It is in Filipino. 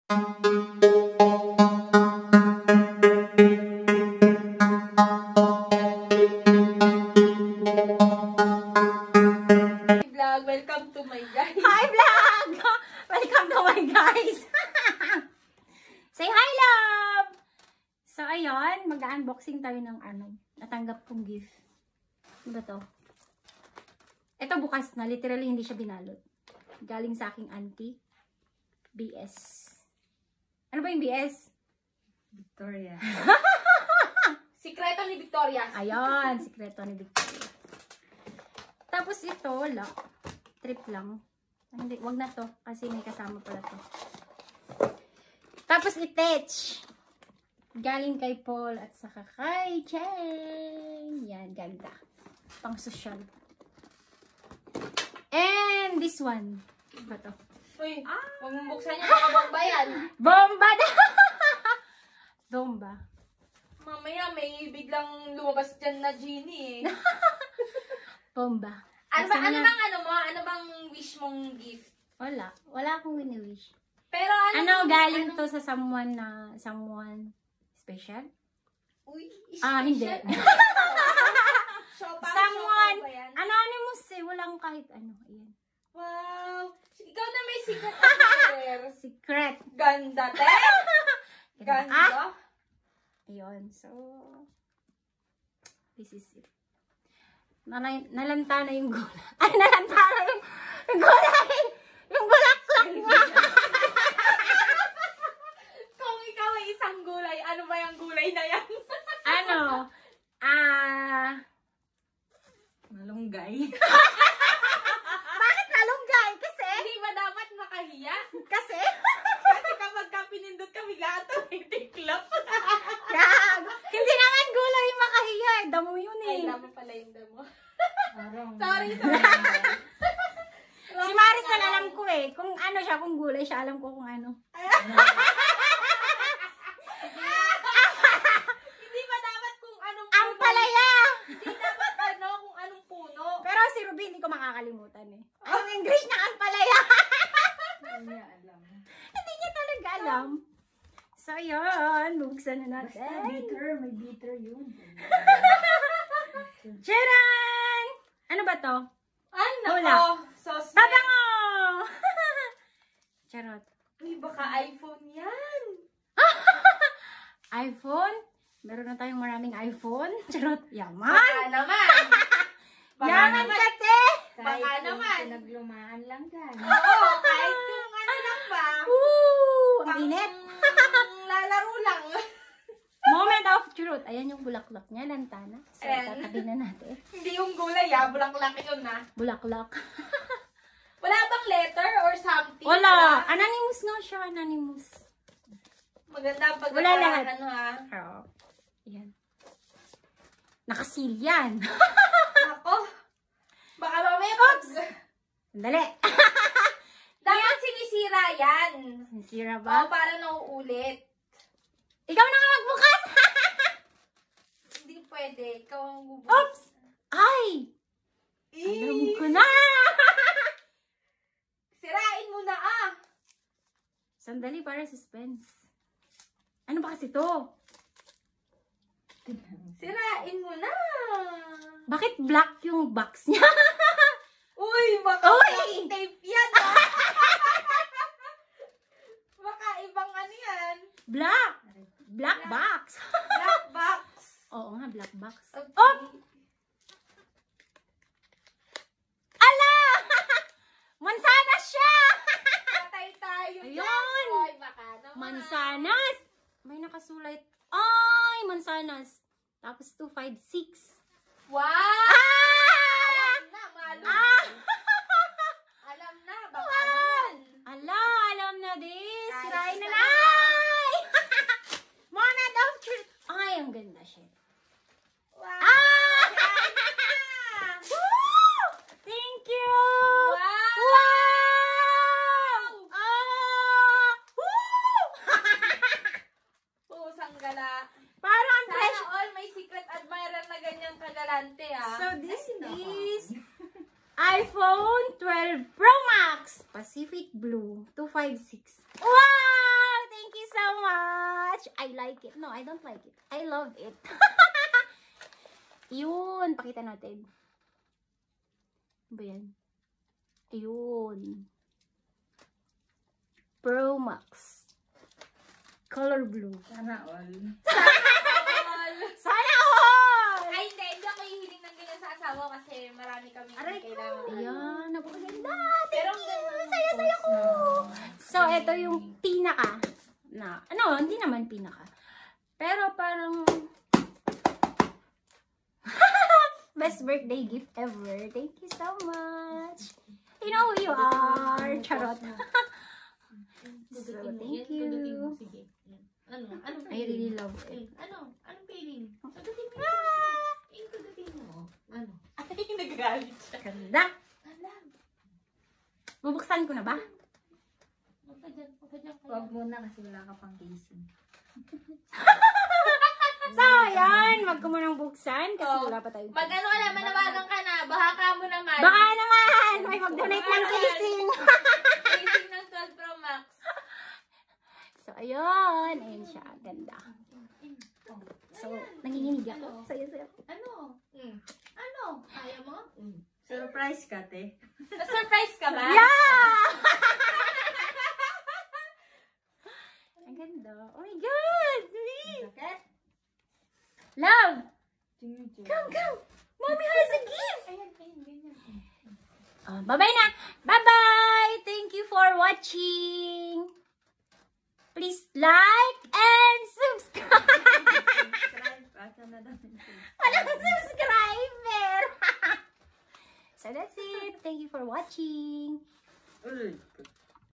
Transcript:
Vlog, welcome to my guys. Hi vlog! Welcome to my guys. Say hi love! So ayun, mag-unboxing tayo ng natanggap kong gift. Ano ba to? Ito bukas na, literally hindi siya binalot. Galing sa aking auntie. BS. Ano ba yung BS? Victoria. Sikreto ni Victoria. Ayun, sikreto ni Victoria. Tapos ito, trip lang. Hindi, wag na to. Kasi may kasama pala to. Tapos itech. Galing kay Paul at saka kay Chen. Yan, ganda. Pang social. And this one. Ano ba to? Uy, huwag mong buksan niya, mga bomba yan. Bomba na! Bomba. Mamaya may biglang lumabas dyan na genie eh. Bomba. Ano bang wish mong gift? Wala. Wala akong wini-wish. Pero galing to sa someone special? Uy, Hindi. Someone anonymous eh. Walang kahit ano. Ayan. Wow. Ikaw na may secret admirer. Secret. Ganda, te. Ganda. Ayun. So, this is it. Nalanta na yung gulay. Ay, nalanta na yung gulay. Yung bulaklak niya. Kung ikaw ay isang gulay, ano ba yung gulay na yan? Malunggay. Bakit nalunggay? Kasi? Hindi ba dapat makahiya? Kasi? Kasi kapag pinindot kami lahat may tiklop. Hindi naman gulay yung makahiya. Damo yun eh. Ay, damo pala yung damo. Sorry. Si Maricel alam ko eh. Kung ano siya, kung gulay siya, alam ko kung ano. Hindi ba dapat kung anong puno? Ampalaya! Hindi dapat kung anong puno. Pero si Ruby, hindi ko makakalimutan eh. Anong English ng ampalaya? Hindi niya talaga alam. So, yun. Buksan na natin. May bitter yun. Charan! Ano ba to? Ay, Wala. nako. Sauce. Tabango! Charot. Uy, baka iPhone yan. iPhone? Meron na tayong maraming iPhone. Charot. Yaman! Baka naman. Yaman kasi! Baka naman. Naglumaan lang dyan. Oo, kahit yung ano lang ba. Ang init. Lalaro lang. Moment of truth. Ayan yung bulaklak niya, lantana. So, Ayan. tatabi na natin. Hindi yung gulay bulaklak yun Bulaklak. Wala bang letter or something? Wala. Anonymous nga siya, anonymous. Maganda pag Wala lahat. Oo. Ayan. Nakasil yan. Ako. Baka mamaya pag... Sandali. Dapat sinisira yan. Sinisira Oo, ba? para nauulit. Ikaw na nga magbukas! Hindi pwede. Ikaw ang bubukas. Oops! Ay! Alam ko na! Sirain mo na Sandali para suspense. Ano ba kasi to? Sirain mo na. Bakit black yung box niya? Uy, baka Uy! black tape yan Baka ibang ano yan. Black! Black box! Black box. Oo nga, black box. Okay. Oh! Ala! Mansanas siya! Patay tayo Ayun. dyan. Uy, baka naman. Mansanas! May nakasulat. Ay, mansanas. Tapos 256. Wow! Ah! Alam na, malo. Alam na, baka naman. Ala, alam na this. Kahit Sirain na isa na. Moment of truth. Ay, ang ganda siya. Wow! Ah! Sirain na. Woo! Thank you! Wow! Wow! Ah! Woo! Pusang gala. Parang ang Sana fresh. all may secret admirer na ganyang kagalante So this Ay, is iPhone 12 Pro Max Pacific Blue 256. Wow! I like it. No, I don't like it. I love it. Yun, pakita natin. Ano ba yan? Yun. Pro Max. Color blue. Sana all. Sana all! Ay, hindi ako hihiling ng ganyan sa asawa kasi marami kami kailangan. Ayan, napakaganda. Pero Thank you. Saya-saya ko. So, ito yung pinaka na, ano, hindi naman pinaka. Pero parang best birthday gift ever. Thank you so much. You know who you are. Charot. So, thank you. Sige. Ano? Anong I really love it. Ano? Anong feeling? Sagutin mo. Sagutin mo. Ano? Ay, nagagalit siya. Ganda. Alam. Bubuksan ko na ba? Huwag ka dyan kayo. Huwag muna kasi wala ka pang casing. So, ayan. Wag ko munang buksan kasi Oh. wala pa tayo. Mag ano ka na, manawagan ka na. Baka ka mo naman. Baka naman! May mag-donate ng casing. Casing ng 12 Pro Max. So, ayun. Ayun siya. Ganda. So, nanginginig ako. Saya-saya. Ano? Ano? Kaya mo? Surprise ka, te. Na-surprise ka ba? Yeah! Ang ganda. Oh my God! Sweet! Sakit? Love! Ching-ching. Come! Mommy has a gift! Ayan, ganyan. Oh, bye-bye na! Bye-bye! Thank you for watching! Please like and subscribe! Subscribe. Asa na daw. Walang subscriber! So that's it. Thank you for watching. Uy.